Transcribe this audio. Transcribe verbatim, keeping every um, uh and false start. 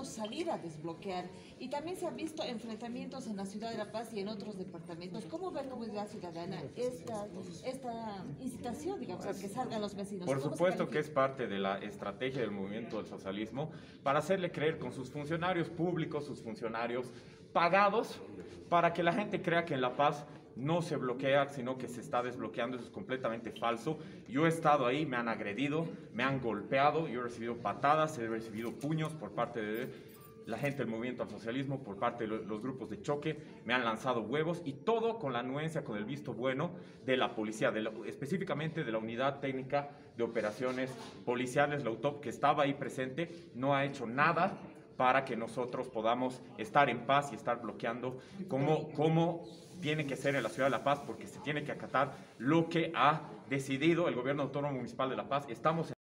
podamos salir a desbloquear. Y también se han visto enfrentamientos en la ciudad de La Paz y en otros departamentos. ¿Cómo ve Comunidad Ciudadana esta, esta incitación, digamos, a que salgan los vecinos? Por supuesto que es parte de la estrategia del movimiento del socialismo para hacerle creer con sus funcionarios públicos, sus funcionarios pagados, para que la gente crea que en La Paz no se bloquea, sino que se está desbloqueando. Eso es completamente falso. Yo he estado ahí, me han agredido, me han golpeado, yo he recibido patadas, he recibido puños por parte de la gente del movimiento al socialismo, por parte de los grupos de choque, me han lanzado huevos, y todo con la anuencia, con el visto bueno de la policía, de la, específicamente de la Unidad Técnica de Operaciones Policiales, la U T O P, que estaba ahí presente, no ha hecho nada para que nosotros podamos estar en paz y estar bloqueando como, como tiene que ser en la ciudad de La Paz, porque se tiene que acatar lo que ha decidido el gobierno autónomo municipal de La Paz. Estamos en